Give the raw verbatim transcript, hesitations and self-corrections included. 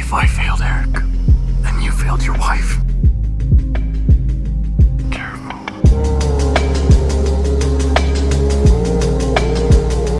If I failed Eric, then you failed your wife.